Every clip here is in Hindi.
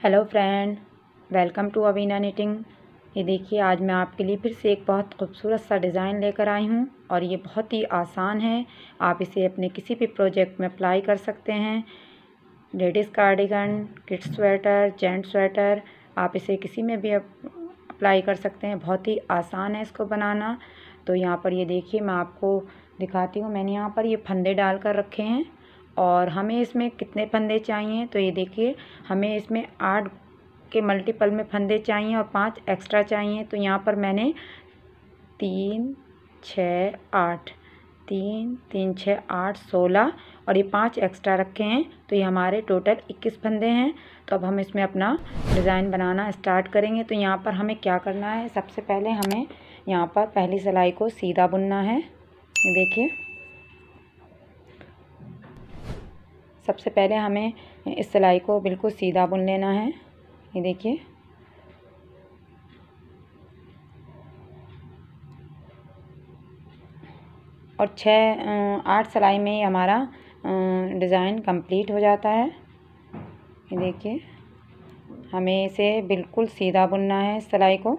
Hello friend, welcome to Avina knitting. ये देखिए, आज मैं आपके लिए फिर से एक बहुत खूबसूरत सा डिज़ाइन लेकर आई हूँ और ये बहुत ही आसान है। आप इसे अपने किसी भी प्रोजेक्ट में अप्लाई कर सकते हैं। Ladies cardigan, kids sweater, gents sweater, आप इसे किसी में भी अप्लाई कर सकते हैं। बहुत ही आसान है इसको बनाना। तो यहाँ पर ये देखिए, मैं आपको दिखाती हूँ। मैंने यहाँ पर ये फंदे डाल कर रखे हैं और हमें इसमें कितने फंदे चाहिए, तो ये देखिए, हमें इसमें 8 के मल्टीपल में फंदे चाहिए और 5 एक्स्ट्रा चाहिए। तो यहाँ पर मैंने 3, 6, 8, 3, 3, 6, 8, 16 और ये 5 एक्स्ट्रा रखे हैं। तो ये हमारे टोटल 21 फंदे हैं। तो अब हम इसमें अपना डिज़ाइन बनाना स्टार्ट करेंगे। तो यहाँ पर हमें क्या करना है, सबसे पहले हमें यहाँ पर पहली सिलाई को सीधा बुनना है। ये देखिए, सबसे पहले हमें इस सिलाई को बिल्कुल सीधा बुन लेना है। ये देखिए, और 8 सिलाई में हमारा डिज़ाइन कंप्लीट हो जाता है। ये देखिए, हमें इसे बिल्कुल सीधा बुनना है इस सिलाई को।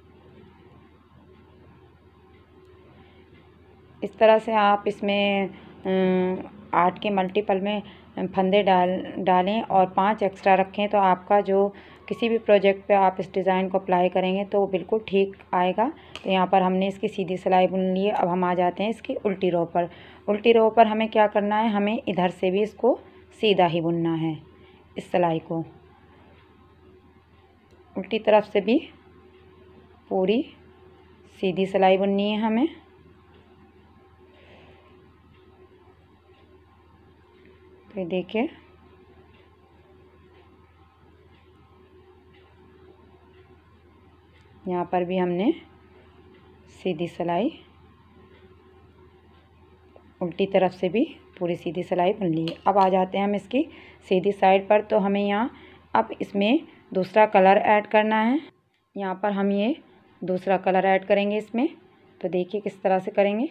इस तरह से आप इसमें 8 के मल्टीपल में फंदे डालें और 5 एक्स्ट्रा रखें, तो आपका जो किसी भी प्रोजेक्ट पे आप इस डिज़ाइन को अप्लाई करेंगे तो वो बिल्कुल ठीक आएगा। तो यहाँ पर हमने इसकी सीधी सिलाई बुन ली है। अब हम आ जाते हैं इसकी उल्टी रो पर। उल्टी रो पर हमें क्या करना है, हमें इधर से भी इसको सीधा ही बुनना है। इस सिलाई को उल्टी तरफ से भी पूरी सीधी सिलाई बुननी है हमें। तो देखिए, यहाँ पर भी हमने सीधी सिलाई उल्टी तरफ से भी पूरी सीधी सिलाई बुन ली है। अब आ जाते हैं हम इसकी सीधी साइड पर। तो हमें यहाँ अब इसमें दूसरा कलर ऐड करना है। यहाँ पर हम ये दूसरा कलर ऐड करेंगे इसमें। तो देखिए किस तरह से करेंगे।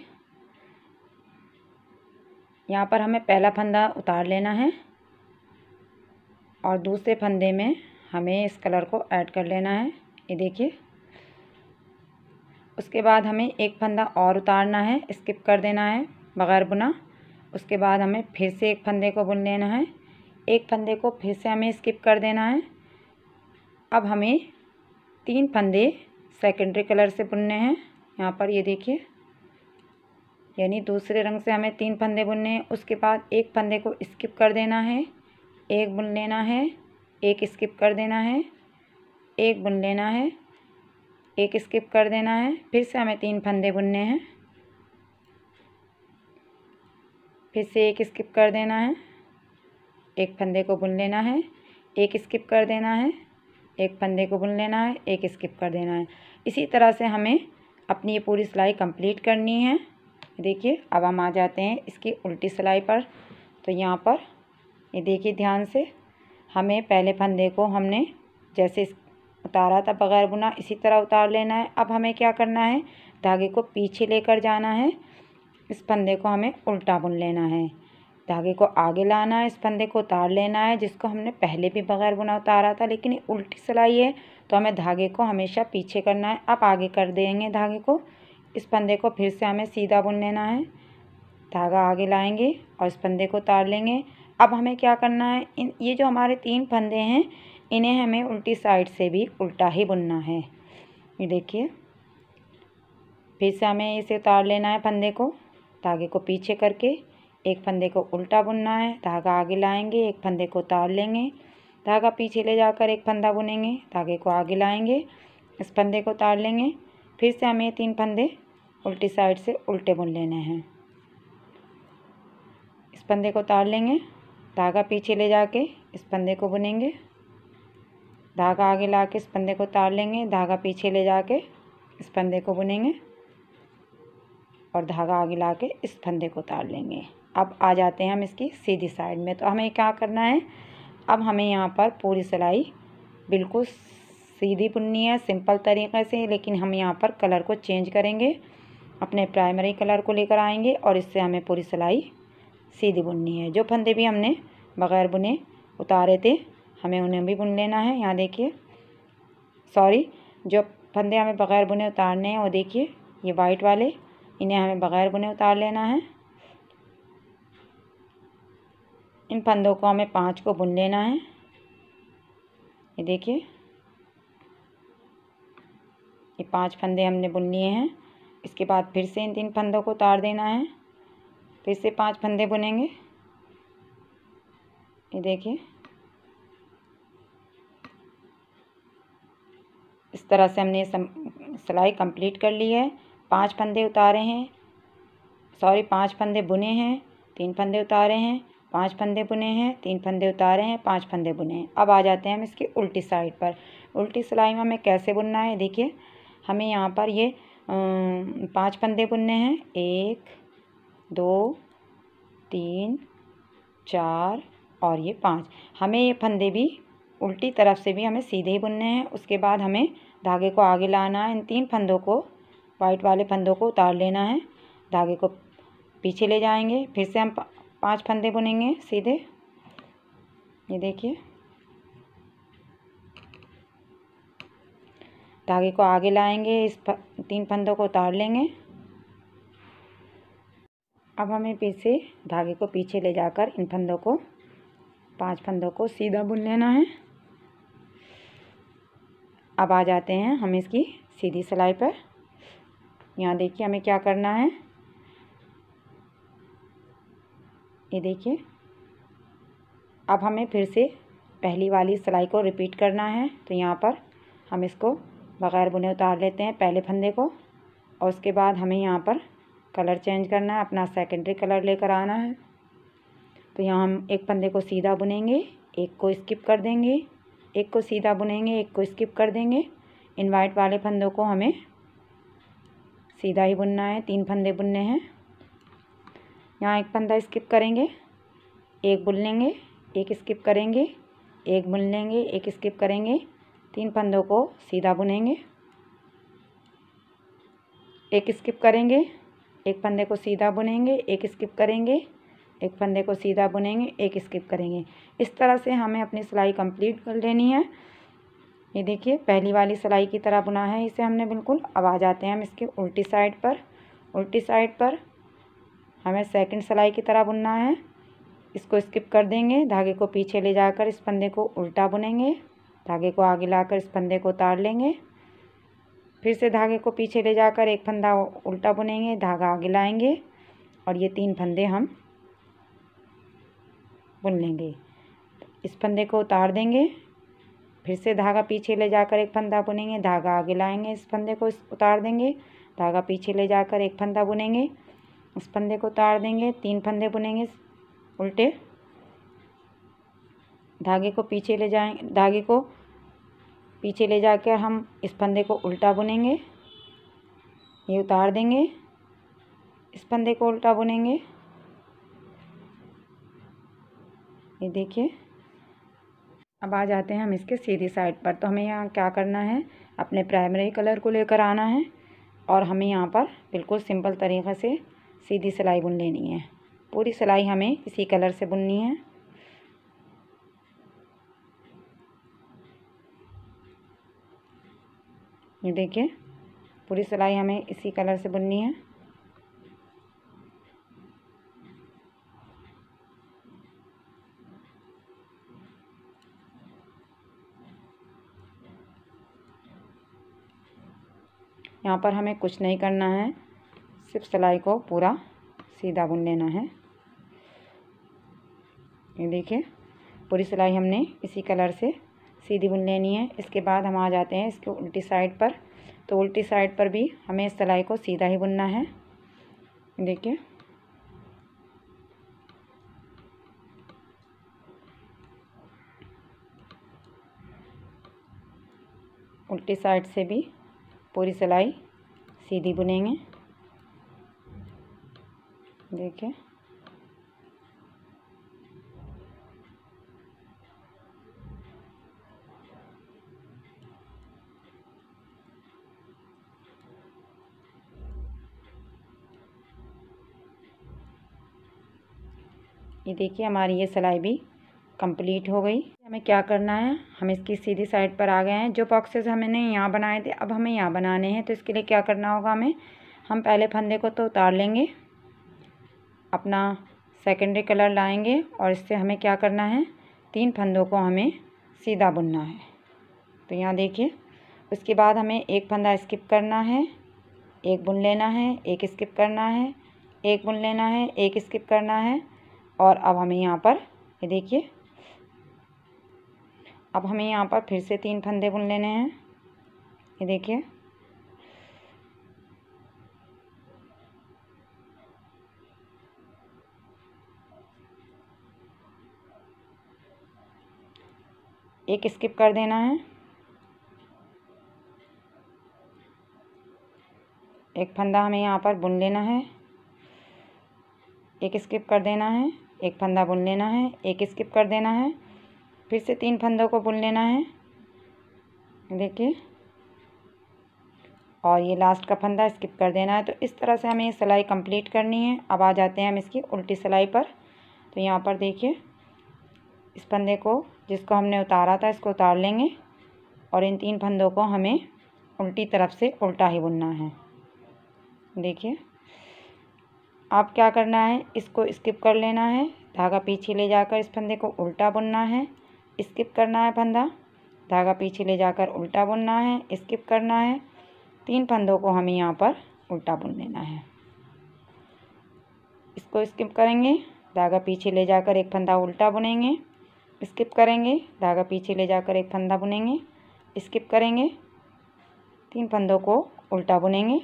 यहाँ पर हमें पहला फंदा उतार लेना है और दूसरे फंदे में हमें इस कलर को ऐड कर लेना है। ये देखिए, उसके बाद हमें एक फंदा और उतारना है, स्किप कर देना है बगैर बुना। उसके बाद हमें फिर से एक फंदे को बुन लेना है, एक फंदे को फिर से हमें स्किप कर देना है। अब हमें 3 फंदे सेकेंडरी कलर से बुनने हैं। यहाँ पर ये देखिए, यानी दूसरे रंग से हमें 3 फंदे बुनने हैं। उसके बाद एक फंदे को स्किप कर देना है, एक बुन लेना है, एक स्किप कर देना है, एक बुन लेना है, एक स्किप कर देना है। फिर से हमें 3 फंदे बुनने हैं, फिर से एक स्किप कर देना है, एक फंदे को बुन लेना है, एक स्किप कर देना है, एक फंदे को बुन लेना है, एक स्किप कर देना है। इसी तरह से हमें अपनी ये पूरी सिलाई कंप्लीट करनी है। देखिए, अब हम आ जाते हैं इसकी उल्टी सिलाई पर। तो यहाँ पर ये देखिए ध्यान से, हमें पहले फंदे को हमने जैसे उतारा था बगैर बुना, इसी तरह उतार लेना है। अब हमें क्या करना है, धागे को पीछे लेकर जाना है, इस फंदे को हमें उल्टा बुन लेना है, धागे को आगे लाना है, इस फंदे को उतार लेना है जिसको हमने पहले भी बगैर बुना उतारा था, लेकिन ये उल्टी सिलाई है तो हमें धागे को हमेशा पीछे करना है। अब आगे कर देंगे धागे को, इस फंदे को फिर से हमें सीधा बुन लेना है, धागा आगे लाएंगे और इस फंदे को उतार लेंगे। अब हमें क्या करना है, ये जो हमारे 3 फंदे हैं इन्हें हमें उल्टी साइड से भी उल्टा ही बुनना है। ये देखिए, फिर से हमें इसे उतार लेना है फंदे को, धागे को पीछे करके एक फंदे को उल्टा बुनना है, धागा आगे लाएंगे, एक फंदे को उतार लेंगे, धागा पीछे ले जाकर एक फंदा बुनेंगे, धागे को आगे लाएंगे, इस फंदे को उतार लेंगे। फिर से हमें 3 फंदे उल्टी साइड से उल्टे बुन लेने हैं, इस फंदे को उतार लेंगे, धागा पीछे ले जाके इस फंदे को बुनेंगे, धागा आगे ला के इस फंदे को उतार लेंगे, धागा पीछे ले जाके इस फंदे को बुनेंगे और धागा आगे ला के इस फंदे को उतार लेंगे। अब आ जाते हैं हम इसकी सीधी साइड में। तो हमें क्या करना है, अब हमें यहाँ पर पूरी सिलाई बिल्कुल सीधी बुननी है सिंपल तरीक़े से, लेकिन हम यहाँ पर कलर को चेंज करेंगे, अपने प्राइमरी कलर को लेकर आएंगे और इससे हमें पूरी सिलाई सीधी बुननी है। जो फंदे भी हमने बगैर बुने उतारे थे हमें उन्हें भी बुन लेना है। यहाँ देखिए, सॉरी, जो फंदे हमें बग़ैर बुने उतारने हैं वो देखिए ये वाइट वाले, इन्हें हमें बग़ैर बुने उतार लेना है। इन फंदों को हमें 5 को बुन लेना है। ये देखिए, ये 5 फंदे हमने बुन लिए हैं। इसके बाद फिर से इन 3 फंदों को उतार देना है, फिर से 5 फंदे बुनेंगे। ये देखिए, इस तरह से हमने सिलाई कंप्लीट कर ली है। 5 फंदे उतारे हैं, सॉरी 5 फंदे बुने हैं, 3 फंदे उतारे हैं, 5 फंदे बुने हैं, 3 फंदे उतारे हैं, 5 फंदे बुने हैं। अब आ जाते हैं हम इसकी उल्टी साइड पर। उल्टी सिलाई में हमें कैसे बुनना है, देखिए हमें यहाँ पर ये 5 फंदे बुनने हैं। 1 2 3 4 और ये 5। हमें ये फंदे भी उल्टी तरफ से भी हमें सीधे ही बुनने हैं। उसके बाद हमें धागे को आगे लाना है। इन 3 फंदों को, वाइट वाले फंदों को उतार लेना है, धागे को पीछे ले जाएंगे, फिर से हम 5 फंदे बुनेंगे सीधे। ये देखिए, धागे को आगे लाएंगे, इस 3 फंदों को उतार लेंगे। अब हमें फिर से धागे को पीछे ले जाकर इन फंदों को, 5 फंदों को सीधा बुन लेना है। अब आ जाते हैं हम इसकी सीधी सिलाई पर। यहाँ देखिए हमें क्या करना है, ये देखिए, अब हमें फिर से पहली वाली सिलाई को रिपीट करना है। तो यहाँ पर हम इसको बग़ैर बुने उतार लेते हैं पहले फंदे को, और उसके बाद हमें यहाँ पर कलर चेंज करना है, अपना सेकेंडरी कलर लेकर आना है। तो यहाँ हम एक फंदे को सीधा बुनेंगे, एक को स्किप कर देंगे, एक को सीधा बुनेंगे, एक को स्किप कर देंगे। इन वाइट वाले फंदों को हमें सीधा ही बुनना है, 3 फंदे बुनने हैं। यहाँ एक फंदा स्किप करेंगे, एक बुन लेंगे, एक स्किप करेंगे, एक बुन लेंगे, एक स्किप करेंगे, 3 फंदों को सीधा बुनेंगे, एक स्किप करेंगे, एक फंदे को सीधा बुनेंगे, एक स्किप करेंगे, एक फंदे को सीधा बुनेंगे, एक स्किप करेंगे। इस तरह से हमें अपनी सिलाई कंप्लीट कर लेनी है। ये देखिए, पहली वाली सिलाई की तरह बुना है इसे हमने बिल्कुल। अब आ जाते हैं हम इसके उल्टी साइड पर। उल्टी साइड पर हमें सेकंड सिलाई की तरह बुनना है। इसको स्किप कर देंगे, धागे को पीछे ले जाकर इस फंदे को उल्टा बुनेंगे, धागे को आगे लाकर इस फंदे को उतार लेंगे, फिर से धागे को पीछे ले जाकर एक फंदा उल्टा बुनेंगे, धागा आगे लाएंगे, और ये 3 फंदे हम बुन लेंगे। इस फंदे को उतार देंगे, फिर से धागा पीछे ले जाकर एक फंदा बुनेंगे, धागा आगे लाएंगे, इस फंदे को उतार देंगे, धागा पीछे ले जाकर एक फंदा बुनेंगे, इस फंदे को उतार देंगे, 3 फंदे बुनेंगे उल्टे, धागे को पीछे ले जाकर हम इस फंदे को उल्टा बुनेंगे, ये उतार देंगे, इस फंदे को उल्टा बुनेंगे। ये देखिए, अब आ जाते हैं हम इसके सीधी साइड पर। तो हमें यहाँ क्या करना है, अपने प्राइमरी कलर को लेकर आना है, और हमें यहाँ पर बिल्कुल सिंपल तरीक़े से सीधी सिलाई बुन लेनी है। पूरी सिलाई हमें इसी कलर से बुननी है। ये देखिए, पूरी सिलाई हमें इसी कलर से बुननी है। यहाँ पर हमें कुछ नहीं करना है, सिर्फ सिलाई को पूरा सीधा बुन लेना है। ये देखिए, पूरी सिलाई हमने इसी कलर से सीधी बुन लेनी है। इसके बाद हम आ जाते हैं इसके उल्टी साइड पर। तो उल्टी साइड पर भी हमें इस सिलाई को सीधा ही बुनना है। देखिए, उल्टी साइड से भी पूरी सिलाई सीधी बुनेंगे। देखिए, ये देखिए, हमारी ये सिलाई भी कंप्लीट हो गई। हमें क्या करना है, हम इसकी सीधी साइड पर आ गए हैं। जो बॉक्सेस हमने यहाँ बनाए थे अब हमें यहाँ बनाने हैं। तो इसके लिए क्या करना होगा हमें, हम पहले फंदे को तो उतार लेंगे, अपना सेकेंडरी कलर लाएंगे और इससे हमें क्या करना है, 3 फंदों को हमें सीधा बुनना है। तो यहाँ देखिए, उसके बाद हमें एक फंदा स्किप करना है, एक बुन लेना है, एक स्किप करना है, एक बुन लेना है, एक स्किप करना है। और अब हमें यहाँ पर ये देखिए, अब हमें यहाँ पर फिर से 3 फंदे बुन लेने हैं। ये देखिए, एक स्किप कर देना है, एक फंदा हमें यहाँ पर बुन लेना है, एक स्किप कर देना है, एक फंदा बुन लेना है, एक स्किप कर देना है, फिर से 3 फंदों को बुन लेना है। देखिए, और ये लास्ट का फंदा स्किप कर देना है। तो इस तरह से हमें ये सिलाई कंप्लीट करनी है। अब आ जाते हैं हम इसकी उल्टी सिलाई पर। तो यहाँ पर देखिए, इस फंदे को जिसको हमने उतारा था इसको उतार लेंगे और इन 3 फंदों को हमें उल्टी तरफ से उल्टा ही बुनना है। देखिए, आप क्या करना है, इसको स्किप कर लेना है, धागा पीछे ले जाकर इस फंदे को उल्टा बुनना है, स्किप करना है फंदा, धागा पीछे ले जाकर उल्टा बुनना है, स्किप करना है। 3 फंदों को हमें यहाँ पर उल्टा बुन लेना है। इसको स्किप करेंगे, धागा पीछे ले जाकर एक फंदा उल्टा बुनेंगे, स्किप करेंगे, धागा पीछे ले जाकर एक फंदा बुनेंगे, स्किप करेंगे, 3 फंदों को उल्टा बुनेंगे,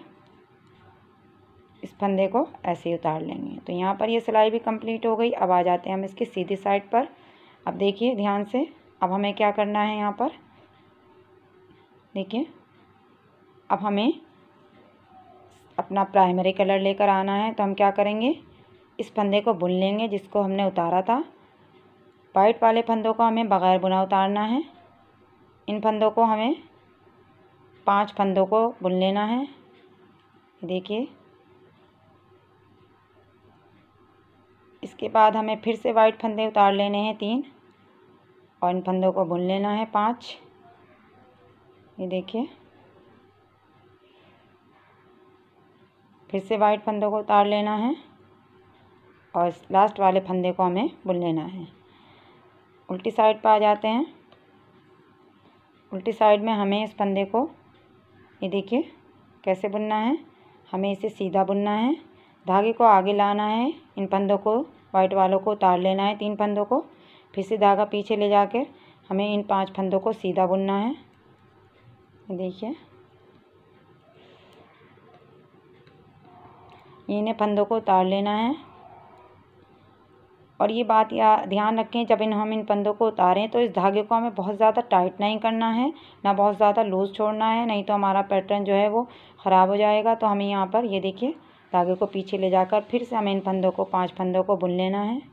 इस फंदे को ऐसे ही उतार लेंगे। तो यहाँ पर ये सिलाई भी कंप्लीट हो गई। अब आ जाते हैं हम इसकी सीधी साइड पर। अब देखिए ध्यान से, अब हमें क्या करना है, यहाँ पर देखिए, अब हमें अपना प्राइमरी कलर लेकर आना है। तो हम क्या करेंगे, इस फंदे को बुन लेंगे जिसको हमने उतारा था। वाइट वाले फंदों को हमें बगैर बुना उतारना है। इन फंदों को हमें 5 फंदों को बुन लेना है। देखिए, इसके बाद हमें फिर से वाइट फंदे उतार लेने हैं 3 और इन फंदों को बुन लेना है 5। ये देखिए, फिर से वाइट फंदों को उतार लेना है और लास्ट वाले फंदे को हमें बुन लेना है। उल्टी साइड पर आ जाते हैं। उल्टी साइड में हमें इस फंदे को, ये देखिए कैसे बुनना है, हमें इसे सीधा बुनना है, धागे को आगे लाना है, इन फंदों को वाइट वालों को उतार लेना है 3 फंदों को, फिर से धागा पीछे ले जाकर हमें इन 5 फंदों को सीधा बुनना है। देखिए, इन्हें फंदों को उतार लेना है। और ये बात या ध्यान रखें, जब हम इन फंदों को उतारें तो इस धागे को हमें बहुत ज़्यादा टाइट नहीं करना है, ना बहुत ज़्यादा लूज़ छोड़ना है, नहीं तो हमारा पैटर्न जो है वो ख़राब हो जाएगा। तो हमें यहाँ पर ये देखिए, धागे को पीछे ले जाकर फिर से हमें इन फंदों को 5 फंदों को बुन लेना है।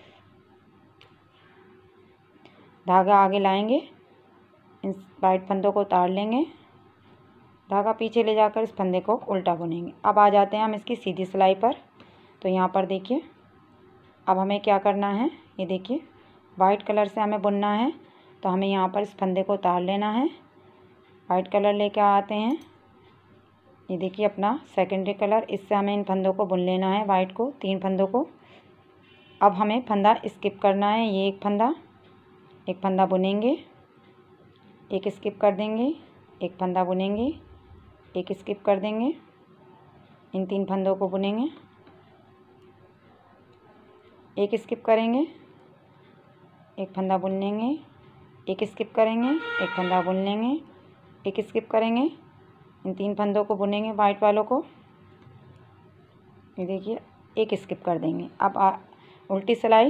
धागा आगे लाएंगे, इन वाइट फंदों को उतार लेंगे, धागा पीछे ले जाकर इस फंदे को उल्टा बुनेंगे। अब आ जाते हैं हम इसकी सीधी सिलाई पर। तो यहाँ पर देखिए, अब हमें क्या करना है, ये देखिए वाइट कलर से हमें बुनना है। तो हमें यहाँ पर इस फंदे को उतार लेना है, वाइट कलर लेके आते हैं, ये देखिए अपना सेकेंडरी कलर, इससे हमें इन फंदों को बुन लेना है, वाइट को 3 फंदों को। अब हमें फंदा स्किप करना है, ये एक फंदा बुनेंगे, एक स्किप कर देंगे, एक फंदा बुनेंगे, एक स्किप कर देंगे, इन 3 फंदों को बुनेंगे, एक स्किप करेंगे, एक फंदा बुन लेंगे, एक स्किप करेंगे, एक फंदा बुन लेंगे, एक स्किप करेंगे, इन 3 फंदों को बुनेंगे वाइट वालों को। ये देखिए, एक स्किप कर देंगे। अब उल्टी सिलाई,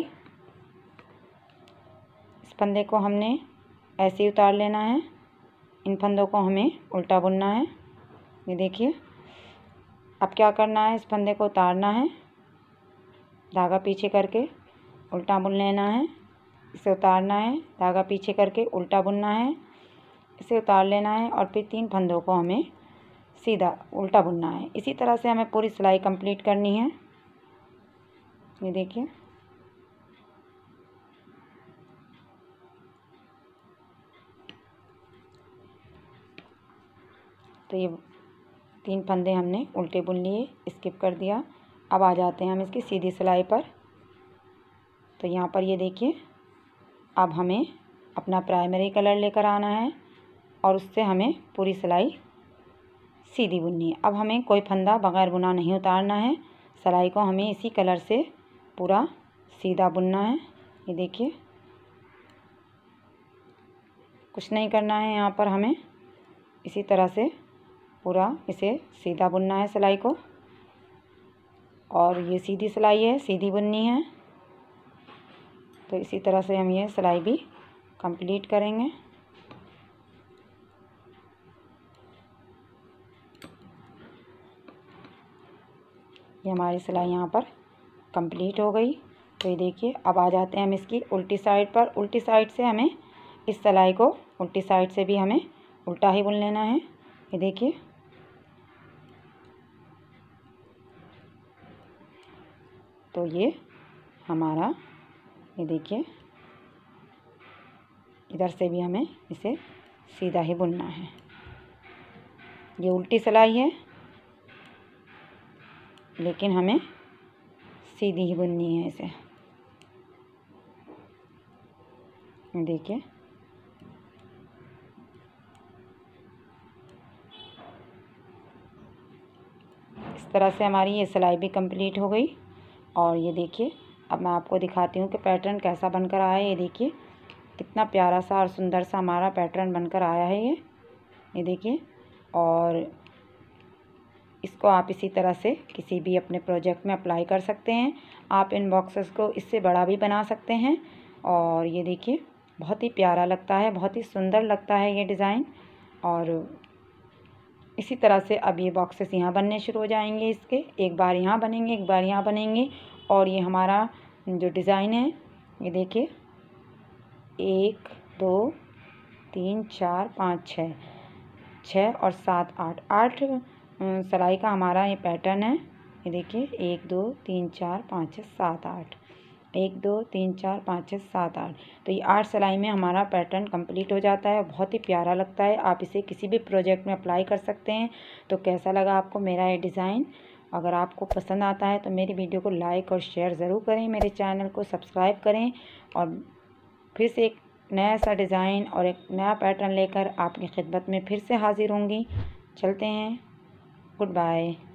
इस फंदे को हमने ऐसे ही उतार लेना है, इन फंदों को हमें उल्टा बुनना है। ये देखिए, अब क्या करना है, इस फंदे को उतारना है, धागा पीछे करके उल्टा बुन लेना है, इसे उतारना है, धागा पीछे करके उल्टा बुनना है, इसे उतार लेना है और फिर 3 फंदों को हमें सीधा उल्टा बुनना है। इसी तरह से हमें पूरी सिलाई कंप्लीट करनी है। ये देखिए, तो ये 3 फंदे हमने उल्टे बुन लिए, स्किप कर दिया। अब आ जाते हैं हम इसकी सीधी सिलाई पर। तो यहाँ पर ये देखिए, अब हमें अपना प्राइमरी कलर लेकर आना है और उससे हमें पूरी सिलाई सीधी बुननी है। अब हमें कोई फंदा बगैर बुना नहीं उतारना है, सिलाई को हमें इसी कलर से पूरा सीधा बुनना है। ये देखिए, कुछ नहीं करना है यहाँ पर, हमें इसी तरह से पूरा इसे सीधा बुनना है सिलाई को। और ये सीधी सिलाई है, सीधी बुननी है। तो इसी तरह से हम ये सिलाई भी कंप्लीट करेंगे। ये हमारी सिलाई यहाँ पर कंप्लीट हो गई। तो ये देखिए, अब आ जाते हैं हम इसकी उल्टी साइड पर। उल्टी साइड से हमें इस सिलाई को उल्टी साइड से भी हमें उल्टा ही बुन लेना है। ये देखिए, तो ये हमारा, ये देखिए, इधर से भी हमें इसे सीधा ही बुनना है। ये उल्टी सिलाई है लेकिन हमें सीधी ही बुननी है इसे। देखिए, इस तरह से हमारी ये सिलाई भी कंप्लीट हो गई। और ये देखिए, अब मैं आपको दिखाती हूँ कि पैटर्न कैसा बनकर आया है। ये देखिए, कितना प्यारा सा और सुंदर सा हमारा पैटर्न बनकर आया है ये देखिए। और इसको आप इसी तरह से किसी भी अपने प्रोजेक्ट में अप्लाई कर सकते हैं। आप इन बॉक्सेस को इससे बड़ा भी बना सकते हैं। और ये देखिए, बहुत ही प्यारा लगता है, बहुत ही सुंदर लगता है ये डिज़ाइन। और इसी तरह से अब ये बॉक्सेस यहाँ बनने शुरू हो जाएंगे इसके। एक बार यहाँ बनेंगे, एक बार यहाँ बनेंगे। और ये हमारा जो डिज़ाइन है, ये देखिए, 1 2 3 4 5 6 6 और 7 8 सिलाई का हमारा ये पैटर्न है। ये देखिए, 1 2 3 4 5 6 7 8, 1 2 3 4 5 6 7 8। तो ये 8 सिलाई में हमारा पैटर्न कंप्लीट हो जाता है। बहुत ही प्यारा लगता है। आप इसे किसी भी प्रोजेक्ट में अप्लाई कर सकते हैं। तो कैसा लगा आपको मेरा ये डिज़ाइन? अगर आपको पसंद आता है तो मेरी वीडियो को लाइक और शेयर ज़रूर करें, मेरे चैनल को सब्सक्राइब करें। और फिर से एक नया सा डिज़ाइन और एक नया पैटर्न लेकर आपकी खिदमत में फिर से हाज़िर होंगी। चलते हैं, गुड बाय।